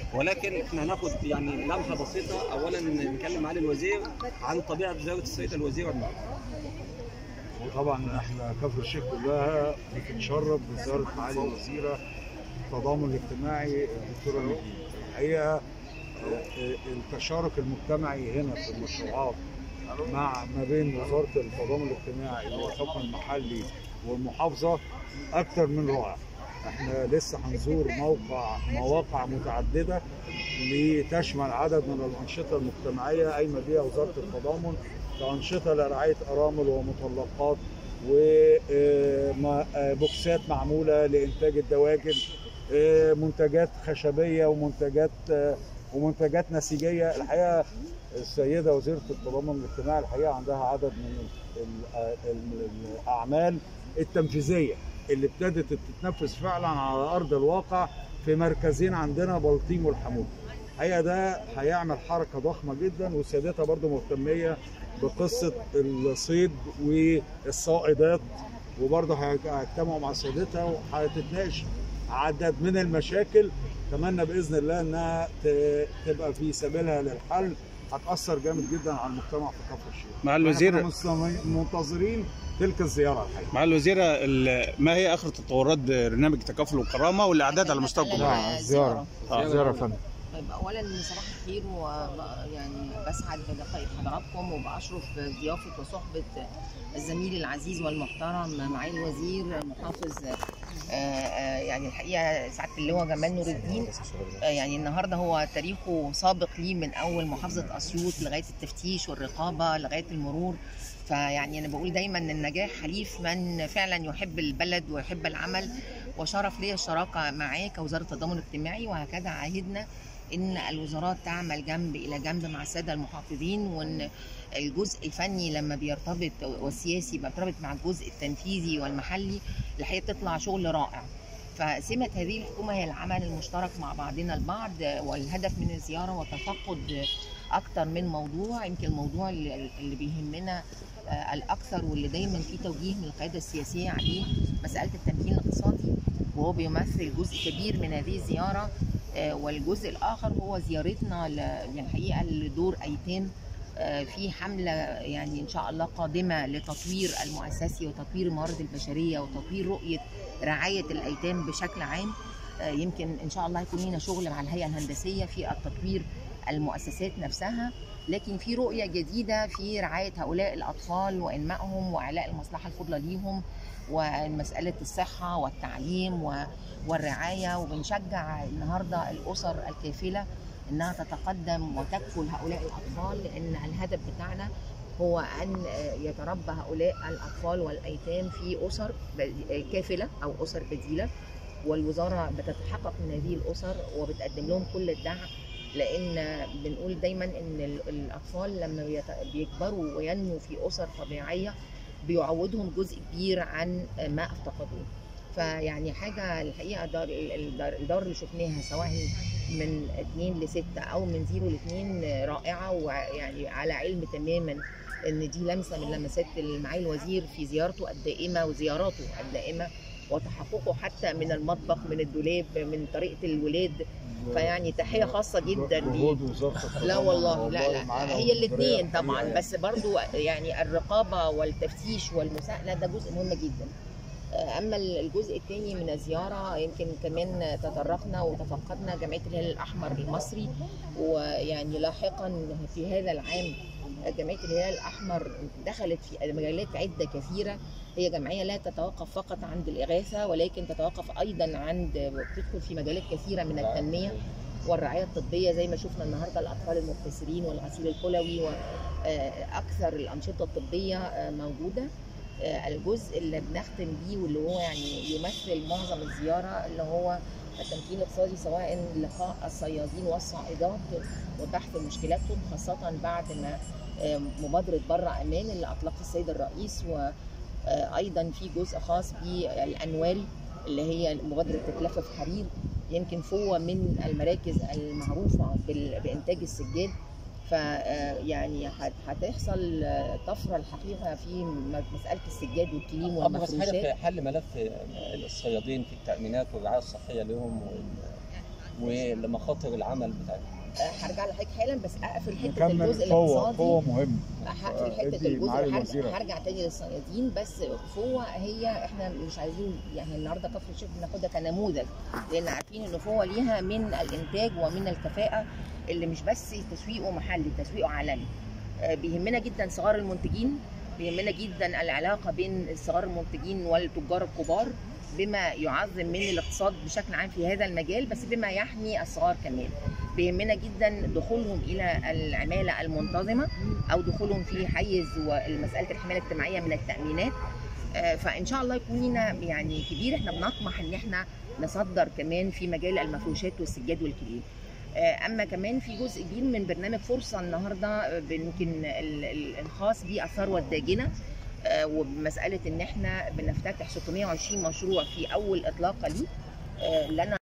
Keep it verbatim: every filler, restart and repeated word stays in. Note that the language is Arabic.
ولكن احنا هناخد يعني لمحه بسيطه. اولا نتكلم معالي الوزير عن طبيعه زياره السيد الوزير النهارده. وطبعا احنا كفر الشيخ كلها بتتشرف بزياره معالي الوزيره التضامن الاجتماعي الدكتوره نجيب. الحقيقه التشارك المجتمعي هنا في المشروعات مع ما بين وزاره التضامن الاجتماعي والحكم المحلي والمحافظه اكثر من رائع. احنا لسه هنزور موقع مواقع متعدده لتشمل عدد من الانشطه المجتمعيه قايمه بها وزاره التضامن كانشطه لرعايه ارامل ومطلقات وبوكسات معموله لانتاج الدواجن، منتجات خشبيه ومنتجات ومنتجات نسيجيه. الحقيقه السيده وزيره التضامن الاجتماعي الحقيقه عندها عدد من الاعمال التنفيذيه اللي ابتدت تتنفذ فعلا على ارض الواقع في مركزين عندنا بلطيم والحمود. الحقيقه ده هيعمل حركه ضخمه جدا، وسيادتها برضو مهتميه بقصه الصيد والصائدات، وبرضه هيجتمعوا مع سيادتها وهتتناقش عدد من المشاكل. اتمنى باذن الله انها تبقى في سبيلها للحل، هتاثر جامد جدا على المجتمع في كفر الشيخ. مع الوزير منتظرين تلك الزياره الحقيقه. مع الوزيره، ما هي اخر تطورات برنامج تكافل والكرامه والاعداد على مستوى الجمهوريه؟ زياره زياره فندم. طيب اولا صباح الخير، ويعني بسعد بلقاء حضراتكم وباشرف ضيافه وصحبه الزميل العزيز والمحترم معالي الوزير محافظ يعني الحقيقه سعاده اللواء جمال نور الدين. يعني النهارده هو تاريخه سابق ليه من اول محافظه اسيوط لغايه التفتيش والرقابه لغايه المرور. فيعني انا بقول دايما ان النجاح حليف من فعلا يحب البلد ويحب العمل، وشرف لي الشراكه معاه كوزاره التضامن الاجتماعي، وهكذا عهدنا ان الوزارات تعمل جنب الى جنب مع الساده المحافظين، وان الجزء الفني لما بيرتبط والسياسي بيرتبط مع الجزء التنفيذي والمحلي الحقيقه تطلع شغل رائع. فسمه هذه الحكومه هي العمل المشترك مع بعضنا البعض، والهدف من الزياره وتفقد اكثر من موضوع. يمكن الموضوع اللي بيهمنا الاكثر واللي دايما في توجيه من القياده السياسيه عليه مساله التمكين الاقتصادي، وهو بيمثل جزء كبير من هذه الزياره. والجزء الاخر هو زيارتنا يعني الحقيقه لدور ايتام في حمله يعني ان شاء الله قادمه لتطوير المؤسسي وتطوير الموارد البشريه وتطوير رؤيه رعايه الايتام بشكل عام. يمكن ان شاء الله يكون لنا شغل مع الهيئه الهندسيه في التطوير المؤسسات نفسها، لكن في رؤيه جديده في رعايه هؤلاء الاطفال وانمائهم واعلاء المصلحه الفضلى ليهم ومساله الصحه والتعليم والرعايه. وبنشجع النهارده الاسر الكافله انها تتقدم وتكفل هؤلاء الاطفال، لان الهدف بتاعنا هو ان يتربى هؤلاء الاطفال والايتام في اسر كافله او اسر بديله، والوزاره بتتحقق من هذه الاسر وبتقدم لهم كل الدعم، لان بنقول دايما ان الاطفال لما بيكبروا وينموا في اسر طبيعيه بيعوضهم جزء كبير عن ما افتقدوه. فيعني حاجه الحقيقه دار الدار اللي شفناها سواء من اثنين لستة او من زيرو لاثنين رائعه، ويعني على علم تماما ان دي لمسه من لمسات معالي الوزير في زيارته الدائمه وزياراته الدائمه وتحققه حتى من المطبخ من الدولاب من طريقه الولاد. فيعني تحيه خاصه جدا ليه. لا والله لا لا هي الاثنين طبعا، بس برضو يعني الرقابه والتفتيش والمساءله ده جزء مهم جدا. اما الجزء الثاني من الزياره يمكن كمان تطرقنا وتفقدنا جمعيه الهلال الاحمر المصري، ويعني لاحقا في هذا العام جمعيه الهلال الاحمر دخلت في مجالات عده كثيره. هي جمعيه لا تتوقف فقط عند الاغاثه، ولكن تتوقف ايضا عند تدخل في مجالات كثيره من التنميه والرعايه الطبيه، زي ما شفنا النهارده الاطفال المبتسرين والغسيل الكلوي واكثر الانشطه الطبيه موجوده. الجزء اللي بنختم بيه واللي هو يعني يمثل معظم الزياره اللي هو التمكين الاقتصادي، سواء لقاء الصيادين والصائدات وبحث مشكلاتهم، خاصه بعد ما مبادره بر امان اللي اطلقها السيد الرئيس، وايضا في جزء خاص بالانواري اللي هي مبادره تكلفه في حرير. يمكن فوه من المراكز المعروفه بانتاج السجاد، فيعني هتحصل طفره الحقيقه في مساله السجاد والكليم والمفروشات. بس حل ملف الصيادين في التامينات والرعايه الصحيه لهم ولمخاطر العمل بتاعتها. هرجع لحضرتك حالا، بس اقفل حته نكمل الجزء فوة الاقتصادي. فوة مهم. هقفل حته ادي الجزء معالي هرجع, الوزيرة. هرجع تاني للصيادين. بس فوة هي احنا مش عايزين يعني النهارده كفر الشيخ بناخدها كنموذج، لان عارفين ان فوة ليها من الانتاج ومن الكفاءه اللي مش بس تسويقه محلي، تسويقه عالمي. بيهمنا جدا صغار المنتجين، بيهمنا جدا العلاقه بين صغار المنتجين والتجار الكبار بما يعظم من الاقتصاد بشكل عام في هذا المجال، بس بما يحمي الصغار كمان. بيهمنا جدا دخولهم الى العماله المنتظمه او دخولهم في حيز ومساله الحمايه الاجتماعيه من التامينات. فان شاء الله يكون لنا يعني كبير. احنا بنطمح ان احنا نصدر كمان في مجال المفروشات والسجاد والكليل. اما كمان في جزء كبير من برنامج فرصه النهارده يمكن الخاص بالثروه الداجنه، وبمساله ان احنا بنفتتح ستمائة وعشرين مشروع في اول اطلاقه ليه، لنا